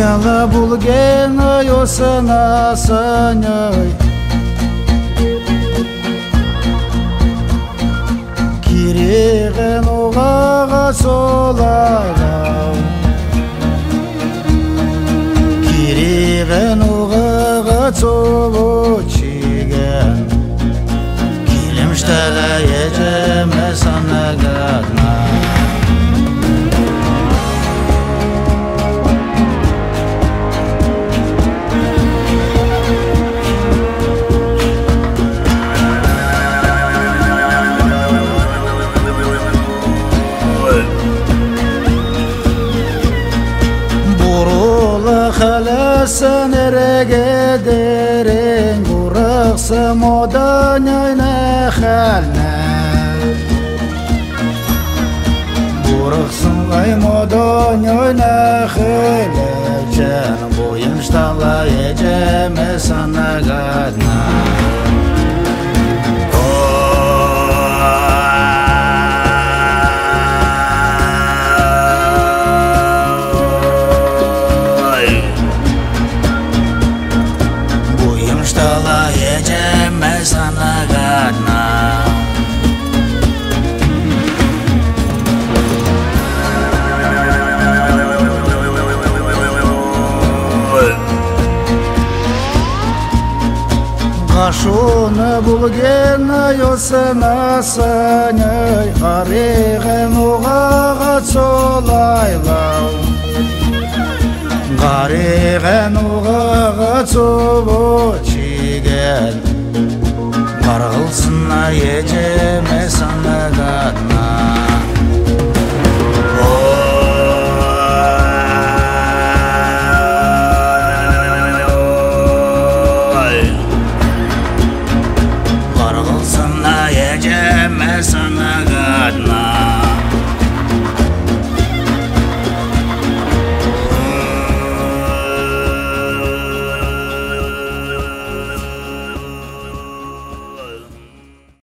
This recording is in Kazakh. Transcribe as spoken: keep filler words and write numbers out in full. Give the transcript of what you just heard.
Яла булгена йосана саняй Киреген оғаға солайлау Киреген оғаға солу чиген Килімштәлі ежеме санагадна Sen erege derin Burası modan oyna halne Burasın ay modan oyna halne Can boyun ştala yeceme sana gadna Шуны булгена йосына саняй Гареген оғаға солайлау Гареген оғаға солу чиген Қарғылсына еже